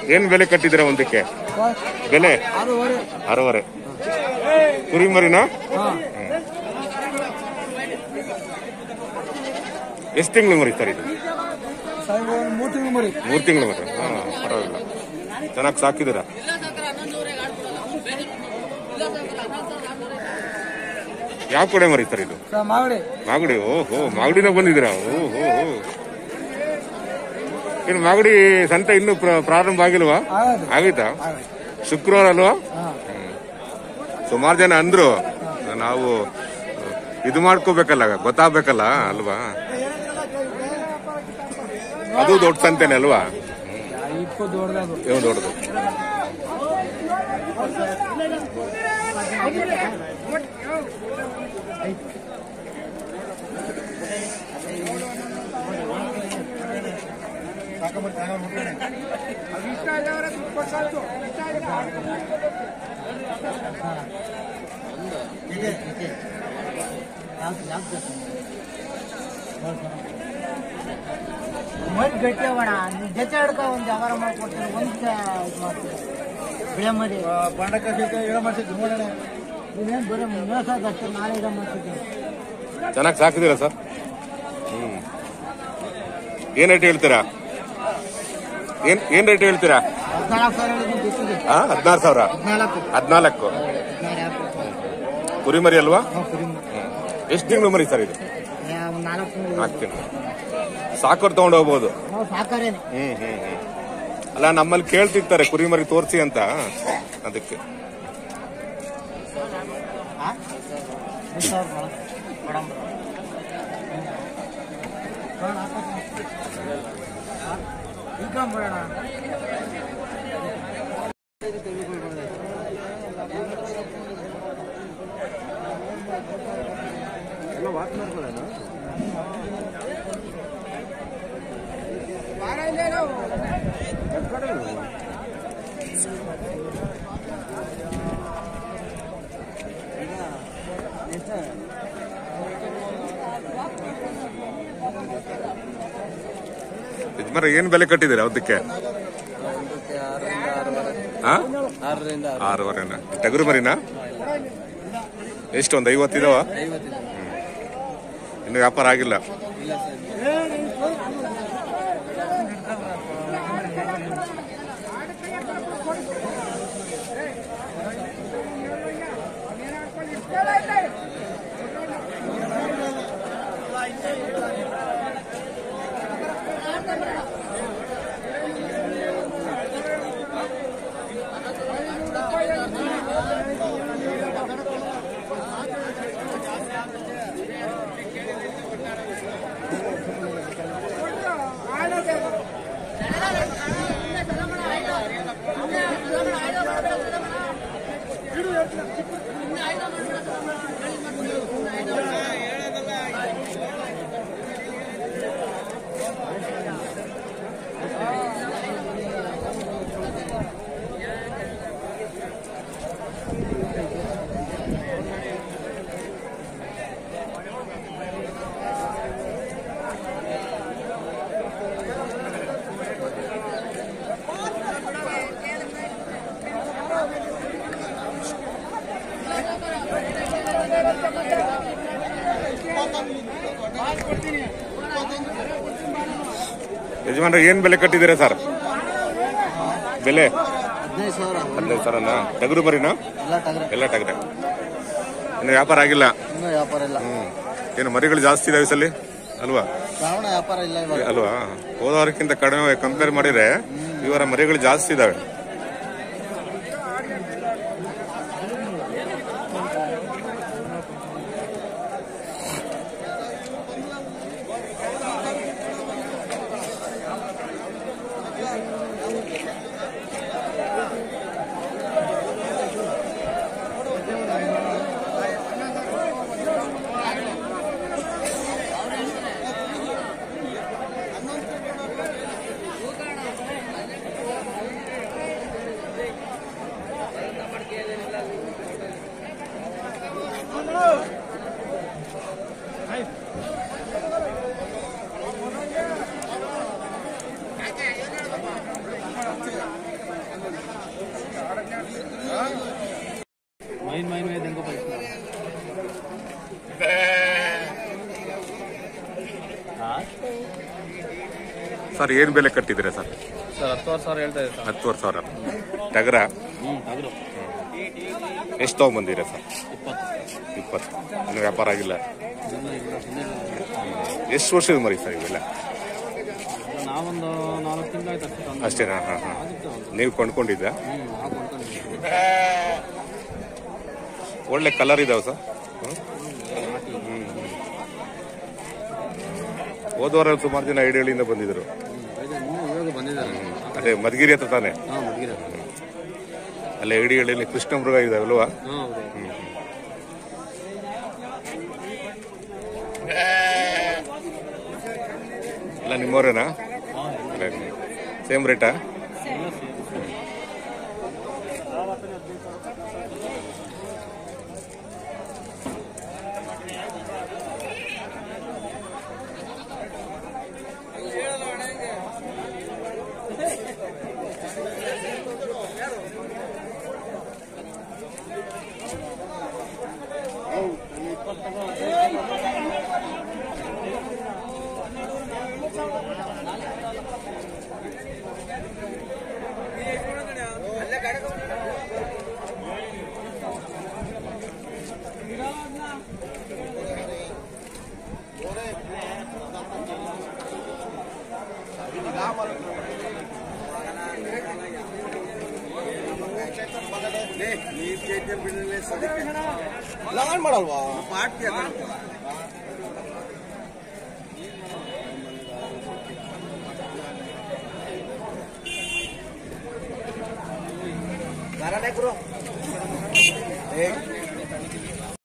ಏನ್ ಬೆಲೆ ಕಟ್ಟಿದ್ದೀರಾ ಒಂದಕ್ಕೆ? ಬೆಲೆ 6.5. ಕುರಿ ಮರಿನಾ? ಎಷ್ಟು ತಿಂಗಳು ಮರಿ ಸರ್ ಇದು? 3 ತಿಂಗಳು ಮರಿ. 3 ತಿಂಗಳು ಮರಿ. ಪರವಾಗಿಲ್ಲ, ಚೆನ್ನಾಗಿ ಸಾಕಿದ್ದೀರಾ. ಯಾವ ಕಡೆ ಮರಿ ಸರ್ ಇದು? ಮಾಗಡಿ. ಓಹೋ, ಮಾಗಡಿನ ಬಂದಿದ್ದೀರಾ? ಓಹೋ, ಏನು ಮಾಗಡಿ ಸಂತೆ ಇನ್ನೂ ಪ್ರಾರಂಭ ಆಗಿಲ್ವಾ? ಆಗೈತಾ? ಶುಕ್ರವಾರ ಅಲ್ವಾ? ಸುಮಾರು ಜನ ಅಂದ್ರು, ನಾವು ಇದು ಮಾಡ್ಕೋಬೇಕಲ್ಲ, ಗೊತ್ತಾಗ್ಬೇಕಲ್ಲ ಅಲ್ವಾ? ಅದು ದೊಡ್ಡ ಸಂತೆನೆ ಅಲ್ವಾ? ದೊಡ್ಡದು. ಗಟ್ಟಿ ಅಣ್ಣ, ಜೊತೆ ಹಿಡ್ಕ ಒಂದ್ ವ್ಯವಹಾರ ಮಾಡ್ಕೊಡ್ತೀನಿ. ಒಂದ್ ಇದು ಮಾಡ್ತೀನಿ ಬೆಳೆ ಮರಿ ನೀವೇನ್ ಬರೀ ಮೇಸೋದು ಅಷ್ಟೇ, ನಾಳೆ ಇರೋ ಮಾಡ್ತಿದ್ದೀನಿ. ಚೆನ್ನಾಗಿ ಸಾಕಿದ್ದೀರಾ ಸರ್? ಏನ್ ರೇಟ್ ಹೇಳ್ತೀರಾ? ಏನ್ ರೇಟ್ ಹೇಳ್ತೀರಾ? 14,000. 14 ಕುರಿ ಮರಿ ಅಲ್ವಾ? ಎಷ್ಟು ತಿಂಗಳು ಮರಿ ಸರ್ ಇದು? 4 ತಿಂಗಳು. ಸಾಕೋರ್ ತಗೊಂಡು ಹೋಗ್ಬೋದು. ಅಲ್ಲ, ನಮ್ಮಲ್ಲಿ ಕೇಳ್ತಿರ್ತಾರೆ ಕುರಿ ಮರಿ ತೋರಿಸಿ ಅಂತ, ಅದಕ್ಕೆ. ಯಜಮಾನ, ಏನ್ ಬೆಲೆ ಕಟ್ಟಿದ್ದೀರಾ ಅದಕ್ಕೆ? 6.5. ಟಗರು ಮರಿನಾ? ಎಷ್ಟು, ಒಂದು 50 ಇದಾವ? ಇನ್ನು ವ್ಯಾಪಾರ ಆಗಿಲ್ಲ. ಯಜಮಾನ್ರೆ, ಏನ್ ಬೆಲೆ ಕಟ್ಟಿದ್ದೀರಾ ಸರ್? ಬೆಲೆ 15,000. ಟಗರು ಮರಿನಾ? ಎಲ್ಲ ಟಗರೆ. ಇನ್ನು ವ್ಯಾಪಾರ ಆಗಿಲ್ಲ? ಏನು ಮರಿಗಳು ಜಾಸ್ತಿ ಇದಾವೆ ಈ ಸಲ ಅಲ್ವಾ? ಅಲ್ವಾ? ಹೋದವರಕ್ಕಿಂತ ಕಡಿಮೆ ಕಂಪೇರ್ ಮಾಡಿದ್ರೆ ಇವರ ಮರಿಗಳು ಜಾಸ್ತಿ ಇದಾವೆ. ಸರ್ ಏನು ಬೆಲೆ ಕಟ್ಟಿದ್ದೀರಾ ಸರ್? ಸರ್ 10,000 ಸಾವಿರ ಹೇಳ್ತಾ ಇದೆ ಸರ್. 10,000 ಸಾವಿರ. ಟಗರ ಟಗರು ಎಷ್ಟು ತೊಗೊಂಬಂದಿರಾ ಸರ್? 20. ಇನ್ನು ವ್ಯಾಪಾರ ಆಗಿಲ್ಲ. ಎಷ್ಟು ವರ್ಷದ ಮರಿ ಸರ್ ಇವೆಲ್ಲ? ನಾವೊಂದು 4 ತಿಂಗಳಾಯ್ತು ಅಷ್ಟೇ. ಅಷ್ಟೇನಾ? ನೀವು ಕೊಂಡ್ಕೊಂಡಿದ್ದ? ಒಳ್ಳೆ ಕಲರ್ ಇದಾವೆ ಸರ್. ಹೋದವಾರ ಸುಮಾರು ಜನ ಐಡಿಯಳಿಂದ ಬಂದಿದ್ರು. ಅದೇ ಮಧುಗಿರಿ ಹತ್ರ ತಾನೆ? ಅಲ್ಲೇ ಐಡಿಯಳಿಯಲ್ಲಿ ಕೃಷ್ಣ ಮೃಗ ಇದಾವಲ್ವಾ? ಎಲ್ಲ ನಿಮ್ಮವರೇನಾ? ಸೇಮ್ ರೇಟಾ? ಲಗಾನ್ ಮಾಡಲ್ವಾ? ಮಾಡ್ತೀಯ